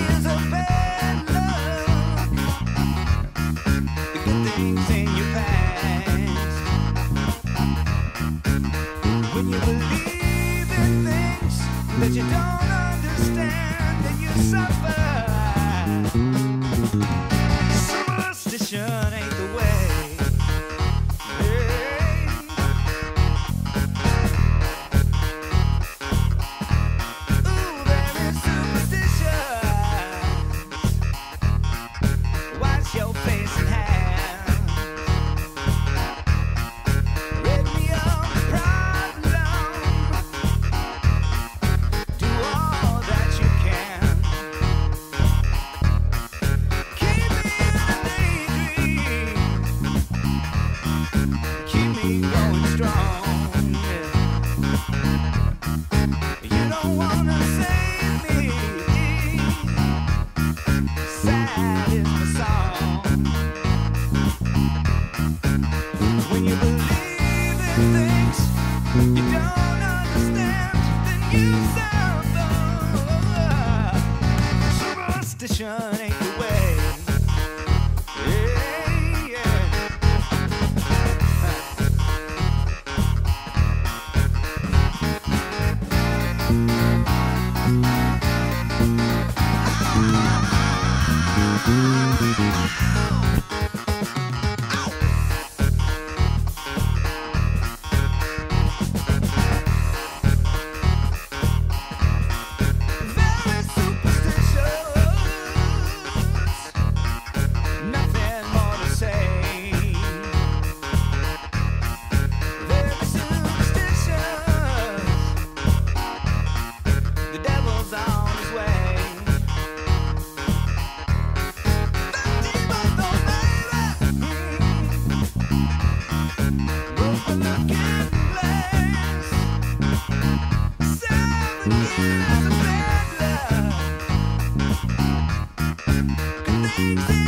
years of bad luck, the good things in your past. When you believe in things that you don't understand, then you suffer. Superstition ain't the way. Hey. Ooh, there is superstition. Wash your face and hands. Rid me of the problem. Do all that you can. Keep me in a daydream. Keep me going strong. Yeah. You don't wanna save me. Sad is my song. When you believe in things you don't understand, then you suffer. Superstition ain't the way. Yeah, yeah. Very superstitious. Nothing more to say. Very superstitious. The devil's on his way. That demon though, baby, broke the looking glass. 7 years of bad luck. Good things